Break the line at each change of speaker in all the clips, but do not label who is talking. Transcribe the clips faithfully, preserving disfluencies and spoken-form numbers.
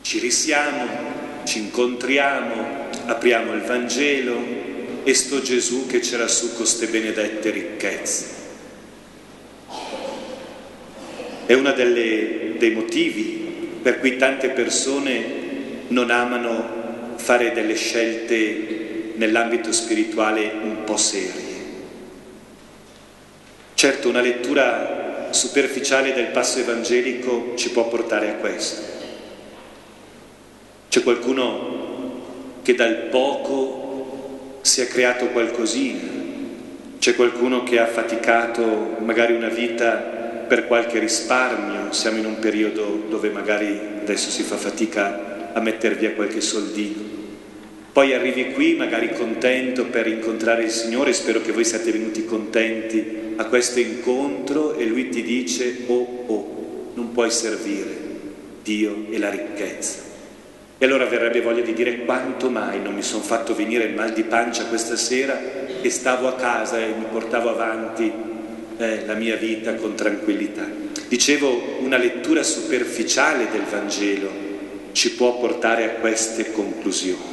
Ci risiamo, ci incontriamo, apriamo il Vangelo e sto Gesù che c'era su con ste benedette ricchezze. È uno dei motivi per cui tante persone non amano fare delle scelte nell'ambito spirituale un po' serie. Certo, una lettura superficiale del passo evangelico ci può portare a questo. C'è qualcuno che dal poco si è creato qualcosina, c'è qualcuno che ha faticato magari una vita per qualche risparmio, siamo in un periodo dove magari adesso si fa fatica a mettere via qualche soldino. Poi arrivi qui magari contento per incontrare il Signore, spero che voi siate venuti contenti a questo incontro e Lui ti dice oh oh, non puoi servire Dio e la ricchezza. E allora verrebbe voglia di dire quanto mai non mi sono fatto venire il mal di pancia questa sera e stavo a casa e mi portavo avanti eh, la mia vita con tranquillità. Dicevo, una lettura superficiale del Vangelo ci può portare a queste conclusioni.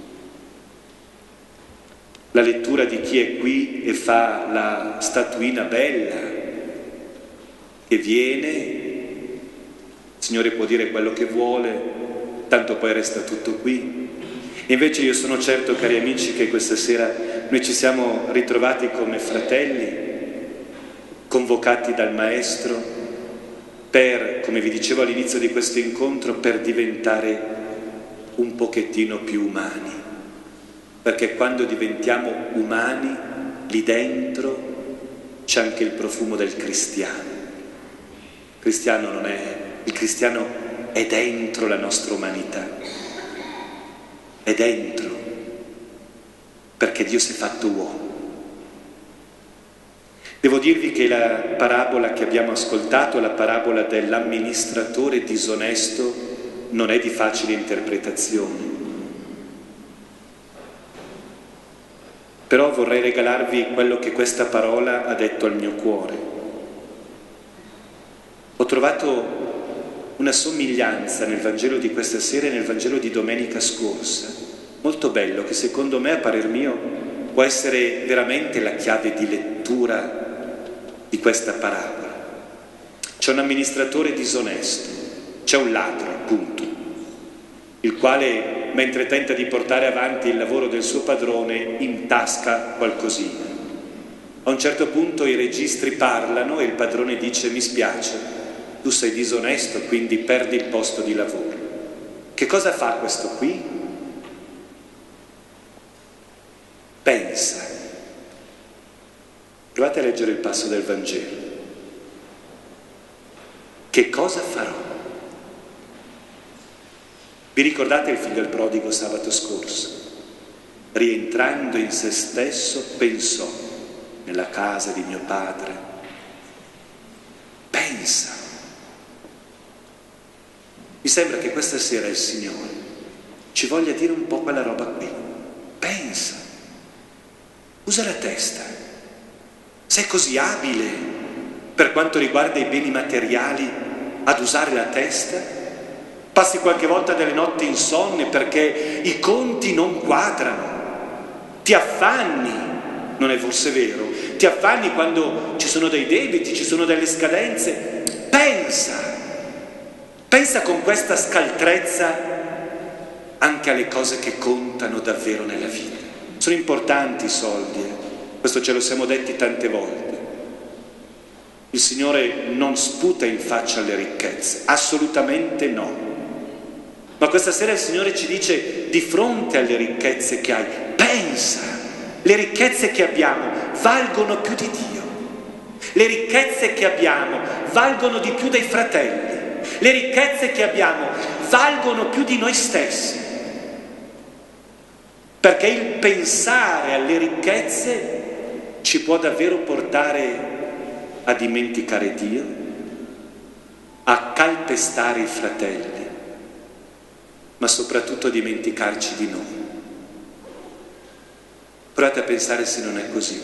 La lettura di chi è qui e fa la statuina bella, che viene, il Signore può dire quello che vuole, tanto poi resta tutto qui. E invece io sono certo, cari amici, che questa sera noi ci siamo ritrovati come fratelli, convocati dal Maestro, per, come vi dicevo all'inizio di questo incontro, per diventare un pochettino più umani. Perché quando diventiamo umani, lì dentro c'è anche il profumo del cristiano. Il cristiano non è... il cristiano è dentro la nostra umanità, è dentro, perché Dio si è fatto uomo. Devo dirvi che la parabola che abbiamo ascoltato, la parabola dell'amministratore disonesto, non è di facile interpretazione. Però vorrei regalarvi quello che questa parola ha detto al mio cuore. Ho trovato una somiglianza nel Vangelo di questa sera e nel Vangelo di domenica scorsa, molto bello, che secondo me, a parer mio, può essere veramente la chiave di lettura di questa parabola. C'è un amministratore disonesto, c'è un ladro, appunto, il quale, mentre tenta di portare avanti il lavoro del suo padrone, intasca qualcosina. A un certo punto i registri parlano e il padrone dice: mi spiace, tu sei disonesto, quindi perdi il posto di lavoro. Che cosa fa questo qui? Pensa. Provate a leggere il passo del Vangelo. Che cosa farò? Vi ricordate il figlio del prodigo sabato scorso? Rientrando in se stesso pensò: nella casa di mio padre. Pensa. Mi sembra che questa sera il Signore ci voglia dire un po' quella roba qui. Pensa. Usa la testa. Sei così abile per quanto riguarda i beni materiali ad usare la testa? Passi qualche volta delle notti insonne perché i conti non quadrano. Ti affanni, non è forse vero? Ti affanni quando ci sono dei debiti, ci sono delle scadenze. Pensa. Pensa con questa scaltrezza anche alle cose che contano davvero nella vita. Sono importanti i soldi, eh? Questo ce lo siamo detti tante volte. Il Signore non sputa in faccia alle ricchezze, assolutamente no. Ma questa sera il Signore ci dice: di fronte alle ricchezze che hai, pensa, le ricchezze che abbiamo valgono più di Dio. Le ricchezze che abbiamo valgono di più dei fratelli. Le ricchezze che abbiamo valgono più di noi stessi, perché il pensare alle ricchezze ci può davvero portare a dimenticare Dio, a calpestare i fratelli, ma soprattutto a dimenticarci di noi. Provate a pensare se non è così.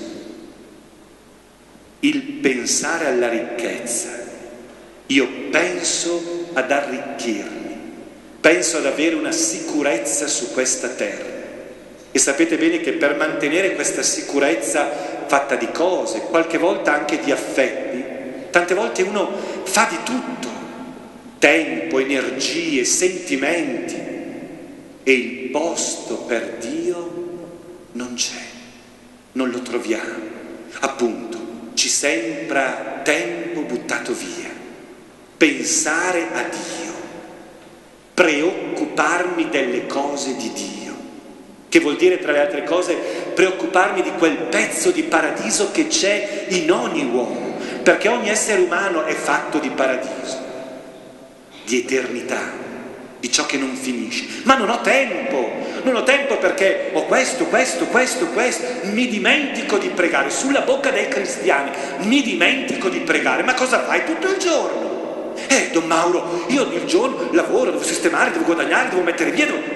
Il pensare alla ricchezza, io penso ad arricchirmi, penso ad avere una sicurezza su questa terra. E sapete bene che per mantenere questa sicurezza fatta di cose, qualche volta anche di affetti, tante volte uno fa di tutto, tempo, energie, sentimenti, e il posto per Dio non c'è, non lo troviamo. Appunto, ci sembra tempo buttato via. Pensare a Dio, preoccuparmi delle cose di Dio, che vuol dire, tra le altre cose, preoccuparmi di quel pezzo di paradiso che c'è in ogni uomo, perché ogni essere umano è fatto di paradiso, di eternità, di ciò che non finisce. Ma non ho tempo, non ho tempo perché ho questo, questo, questo, questo, mi dimentico di pregare. Sulla bocca dei cristiani, mi dimentico di pregare. Ma cosa fai tutto il giorno? Eh, Don Mauro, io il giorno lavoro, devo sistemare, devo guadagnare, devo mettere via, devo...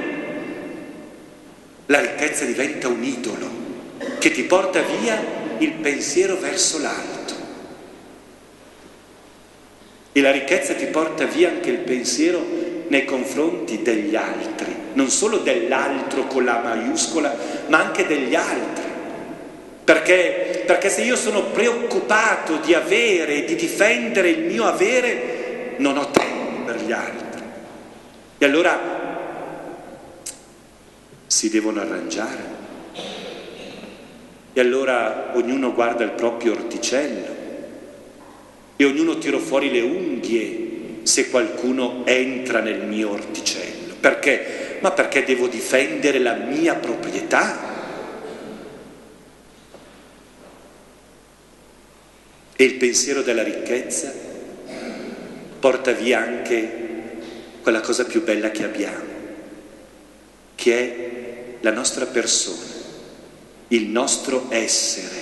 La ricchezza diventa un idolo che ti porta via il pensiero verso l'alto. E la ricchezza ti porta via anche il pensiero nei confronti degli altri, non solo dell'altro con la maiuscola, ma anche degli altri. Perché, perché se io sono preoccupato di avere e di difendere il mio avere, non ho tempo per gli altri. E allora si devono arrangiare. E allora ognuno guarda il proprio orticello e ognuno tira fuori le unghie se qualcuno entra nel mio orticello. Perché? Ma perché devo difendere la mia proprietà. E il pensiero della ricchezza porta via anche quella cosa più bella che abbiamo, che è la nostra persona, il nostro essere.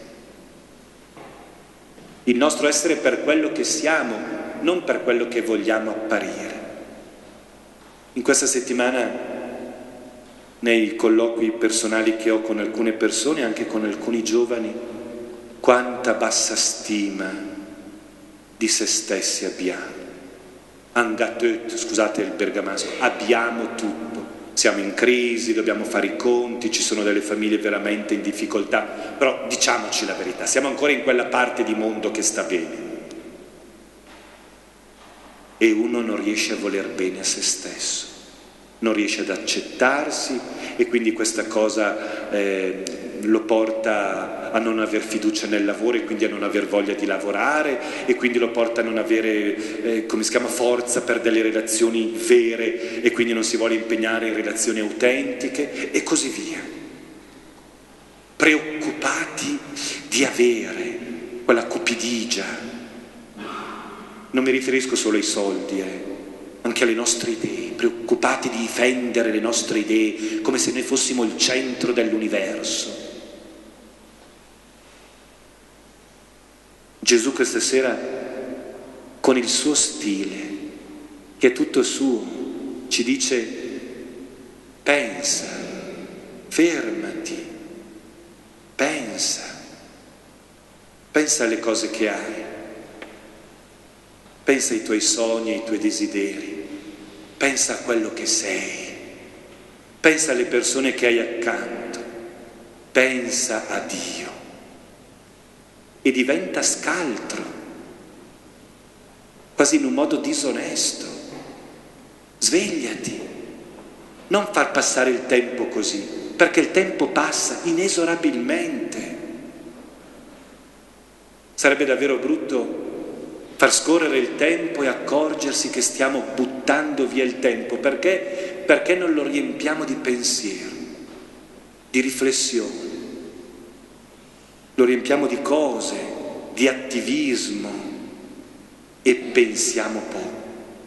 Il nostro essere per quello che siamo, non per quello che vogliamo apparire. In questa settimana, nei colloqui personali che ho con alcune persone, anche con alcuni giovani, quanta bassa stima di se stessi abbiamo. Angatöt, scusate il bergamasco, abbiamo tutto. Siamo in crisi, dobbiamo fare i conti, ci sono delle famiglie veramente in difficoltà, però diciamoci la verità, siamo ancora in quella parte di mondo che sta bene. E uno non riesce a voler bene a se stesso, non riesce ad accettarsi e quindi questa cosa eh, lo porta a non aver fiducia nel lavoro e quindi a non aver voglia di lavorare e quindi lo porta a non avere, eh, come si chiama, forza per delle relazioni vere e quindi non si vuole impegnare in relazioni autentiche e così via. Preoccupati di avere quella cupidigia. Non mi riferisco solo ai soldi, eh, anche alle nostre idee, preoccupati di difendere le nostre idee come se noi fossimo il centro dell'universo. Gesù questa sera, con il suo stile, che è tutto suo, ci dice: pensa, fermati, pensa, pensa alle cose che hai, pensa ai tuoi sogni, ai tuoi desideri, pensa a quello che sei, pensa alle persone che hai accanto, pensa a Dio. E diventa scaltro, quasi in un modo disonesto. Svegliati, non far passare il tempo così, perché il tempo passa inesorabilmente. Sarebbe davvero brutto far scorrere il tempo e accorgersi che stiamo buttando via il tempo. Perché? Perché non lo riempiamo di pensiero, di riflessione. Lo riempiamo di cose, di attivismo e pensiamo poco.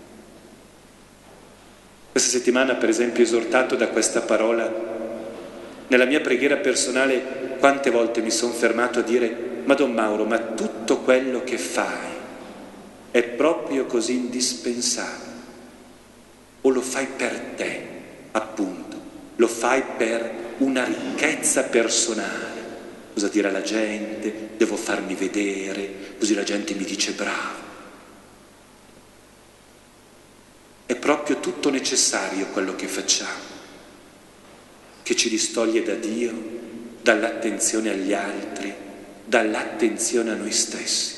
Questa settimana, per esempio, esortato da questa parola, nella mia preghiera personale, quante volte mi sono fermato a dire: ma Don Mauro, ma tutto quello che fai è proprio così indispensabile? O lo fai per te, appunto, lo fai per una ricchezza personale? Cosa dire alla gente? Devo farmi vedere, così la gente mi dice bravo. È proprio proprio tutto necessario quello che facciamo, che ci distoglie da Dio, dall'attenzione agli altri, dall'attenzione a noi stessi.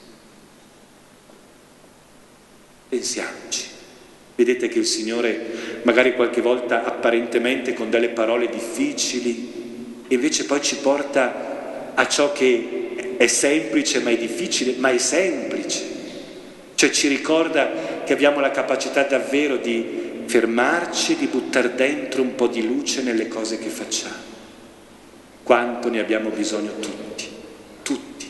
Pensiamoci. Vedete che il Signore magari qualche volta apparentemente con delle parole difficili e invece poi ci porta a ciò che è semplice ma è difficile, ma è semplice. Cioè ci ricorda che abbiamo la capacità davvero di fermarci, di buttare dentro un po' di luce nelle cose che facciamo. Quanto ne abbiamo bisogno tutti, tutti.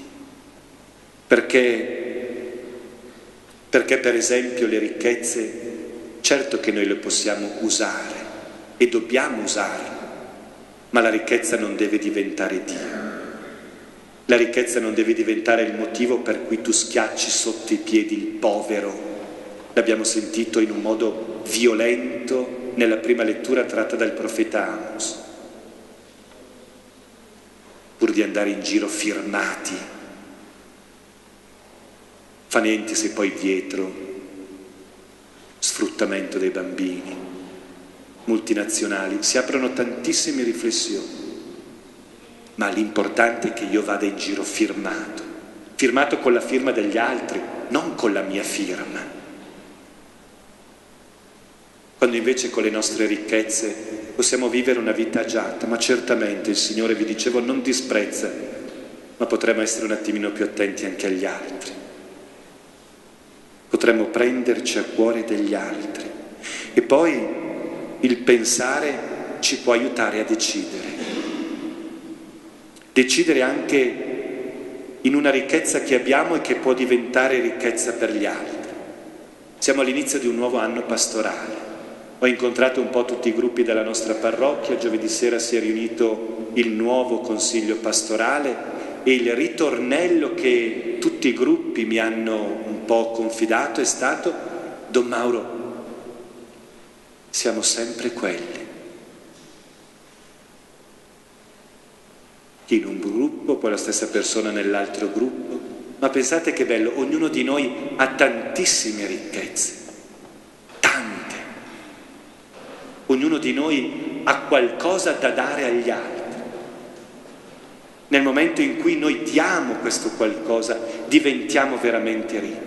Perché, perché per esempio le ricchezze, certo che noi le possiamo usare e dobbiamo usarle, ma la ricchezza non deve diventare Dio. La ricchezza non deve diventare il motivo per cui tu schiacci sotto i piedi il povero. L'abbiamo sentito in un modo violento nella prima lettura tratta dal profeta Amos. Pur di andare in giro firmati, fa niente se poi dietro sfruttamento dei bambini, multinazionali, si aprono tantissime riflessioni. Ma l'importante è che io vada in giro firmato, firmato con la firma degli altri, non con la mia firma. Quando invece con le nostre ricchezze possiamo vivere una vita agiata, ma certamente il Signore, vi dicevo, non disprezza, ma potremmo essere un attimino più attenti anche agli altri. Potremmo prenderci a cuore degli altri. E poi il pensare ci può aiutare a decidere. Decidere anche in una ricchezza che abbiamo e che può diventare ricchezza per gli altri. Siamo all'inizio di un nuovo anno pastorale. Ho incontrato un po' tutti i gruppi della nostra parrocchia, giovedì sera si è riunito il nuovo consiglio pastorale e il ritornello che tutti i gruppi mi hanno un po' confidato è stato: Don Mauro, siamo sempre quelli. Chi in un gruppo, poi la stessa persona nell'altro gruppo, ma pensate che bello, ognuno di noi ha tantissime ricchezze, tante. Ognuno di noi ha qualcosa da dare agli altri. Nel momento in cui noi diamo questo qualcosa, diventiamo veramente ricchi.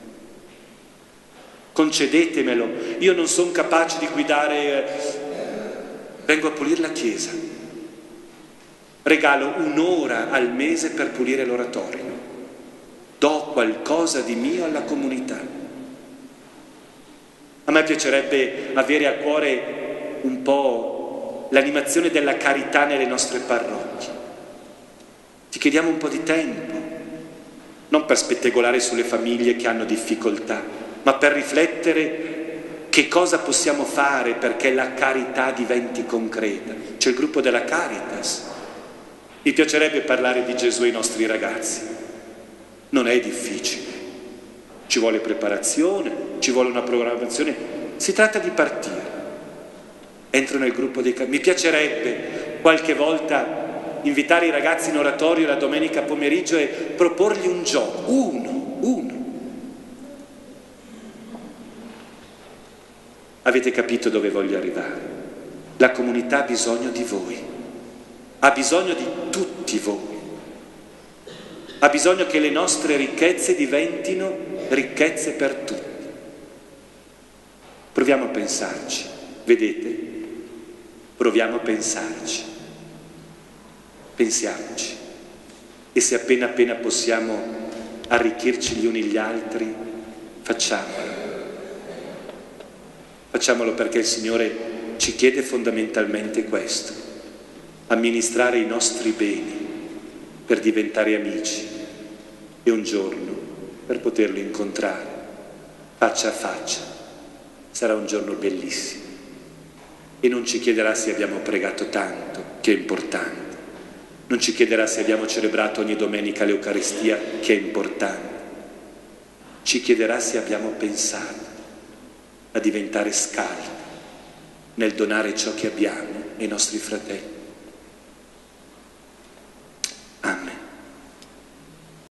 Concedetemelo, io non sono capace di guidare, vengo a pulire la chiesa. Regalo un'ora al mese per pulire l'oratorio. Do qualcosa di mio alla comunità. A me piacerebbe avere a cuore un po' l'animazione della carità nelle nostre parrocchie. Ti chiediamo un po' di tempo, non per spettegolare sulle famiglie che hanno difficoltà, ma per riflettere che cosa possiamo fare perché la carità diventi concreta. C'è il gruppo della Caritas. Mi piacerebbe parlare di Gesù ai nostri ragazzi. Non è difficile. Ci vuole preparazione, ci vuole una programmazione. Si tratta di partire. Entro nel gruppo dei... Mi piacerebbe qualche volta invitare i ragazzi in oratorio la domenica pomeriggio e proporgli un gioco. Uno, uno. Avete capito dove voglio arrivare? La comunità ha bisogno di voi. Ha bisogno di tutti voi. Ha bisogno che le nostre ricchezze diventino ricchezze per tutti. Proviamo a pensarci, vedete? Proviamo a pensarci. Pensiamoci. E se appena appena possiamo arricchirci gli uni gli altri, facciamolo. Facciamolo perché il Signore ci chiede fondamentalmente questo: amministrare i nostri beni per diventare amici e un giorno per poterlo incontrare faccia a faccia. Sarà un giorno bellissimo e non ci chiederà se abbiamo pregato tanto, che è importante, non ci chiederà se abbiamo celebrato ogni domenica l'Eucaristia, che è importante, ci chiederà se abbiamo pensato a diventare scaldi nel donare ciò che abbiamo ai nostri fratelli.